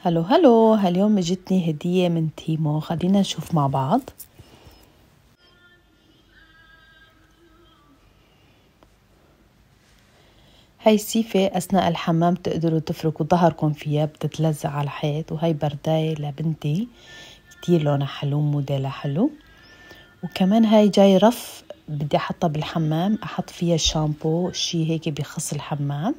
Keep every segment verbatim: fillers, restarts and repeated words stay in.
هلو هلو، هاليوم اجتني هدية من تيمو. خلينا نشوف مع بعض. هاي سيفة أثناء الحمام تقدروا تفركوا ظهركم فيها، بتتلزق على الحيط. وهاي برداية لبنتي كتير لونها حلو، موديلها حلو. وكمان هاي جاي رف بدي أحطها بالحمام، أحط فيها الشامبو، شي هيك بيخص الحمام.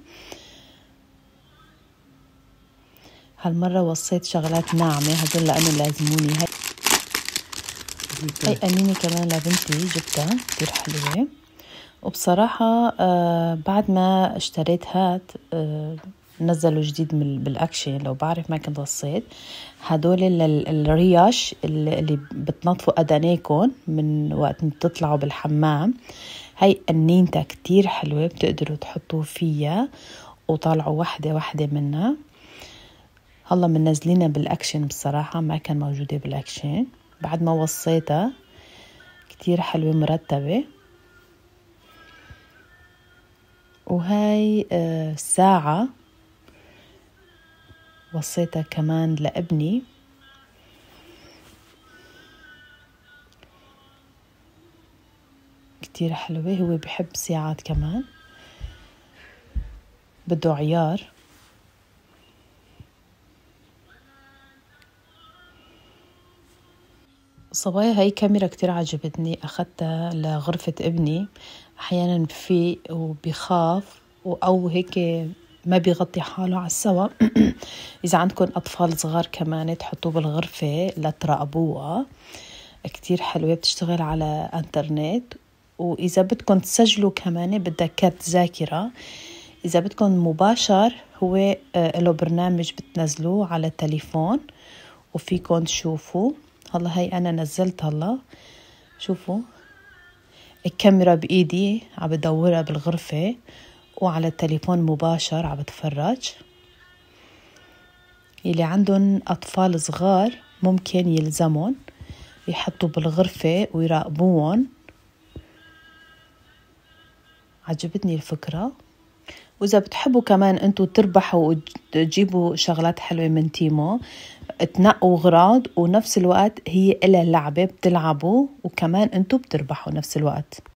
هالمرة وصيت شغلات ناعمة، هدول لأنه لازموني. هاي هاي أنينة كمان لبنتي جبتها كتير حلوة. وبصراحة آه بعد ما اشتريت هات آه نزلوا جديد من بالأكشن، لو بعرف ما كنت وصيت هدول الرياش اللي بتنظفوا أدانيكم من وقت ما بتطلعوا بالحمام. هاي أنينتها كتير حلوة، بتقدروا تحطوه فيها وطالعوا واحدة واحدة منها. هلا منزلينها بالأكشن، بصراحة ما كان موجودة بالأكشن. بعد ما وصيتها كتير حلوة مرتبة. وهاي آه ساعة وصيتها كمان لابني. كتير حلوة، هو بحب ساعات كمان، بده عيار. صبايا هاي كاميرا كتير عجبتني، أخذتها لغرفة ابني. أحيانا بفيق وبيخاف أو هيك ما بيغطي حاله على السوا. إذا عندكم أطفال صغار كمان تحطوه بالغرفة لتراقبوها. كتير حلوة، بتشتغل على انترنت. وإذا بدكم تسجلوا كمان بدها كارت ذاكرة. إذا بدكم مباشر هو له برنامج بتنزلوه على التليفون وفيكم تشوفوا. هلا هاي أنا نزلت، هلا شوفوا الكاميرا بإيدي عم بدورها بالغرفة، وعلى التليفون مباشر عم بتفرج. يلي عندهم أطفال صغار ممكن يلزمون يحطوا بالغرفة ويراقبوهم. عجبتني الفكرة. وإذا بتحبوا كمان أنتوا تربحوا وتجيبوا شغلات حلوة من تيمو، تنقوا غراض ونفس الوقت هي إلها لعبة بتلعبوا، وكمان أنتوا بتربحوا نفس الوقت.